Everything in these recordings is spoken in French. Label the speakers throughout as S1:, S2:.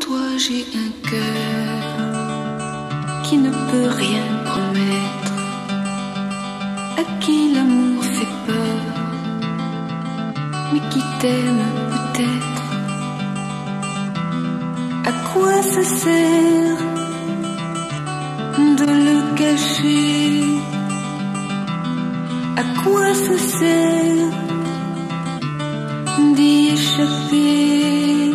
S1: toi j'ai un cœur qui ne peut rien promettre, à qui l'amour fait peur, mais qui t'aime peut-être. À quoi ça sert de le cacher? À quoi ça sert d'y échapper?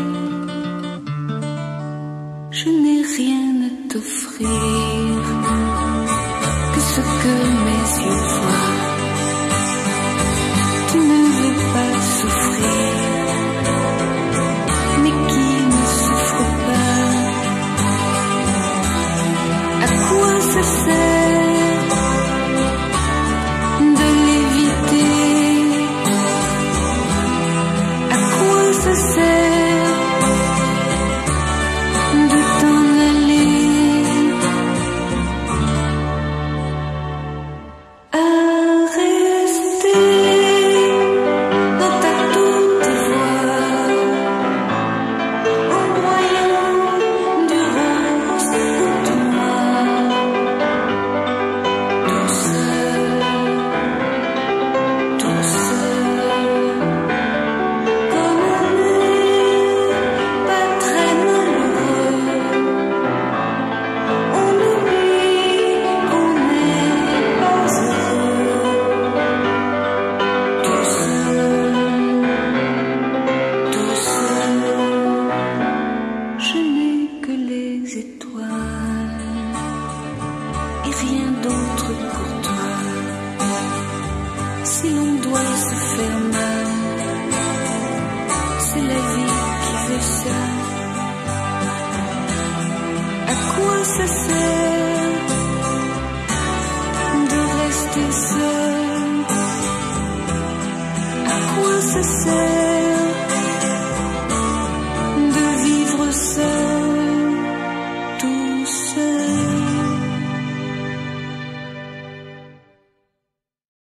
S1: Je n'ai rien à t'offrir que ce que mes yeux voient. Tu ne veux pas souffrir, mais qui ne souffre pas? À quoi ça sert de l'éviter? À quoi ça sert de t'en aller? À rester dans ta toute voix, au royaume du rose ou du noir, tout seul, comme on n'est pas très malheureux, on oublie qu'on n'est pas heureux, tout seul, je n'ai que les étoiles et rien d'autre pour toi. Si l'on doit se faire mal, c'est la vie qui veut ça. À quoi ça sert de rester seul? À quoi ça sert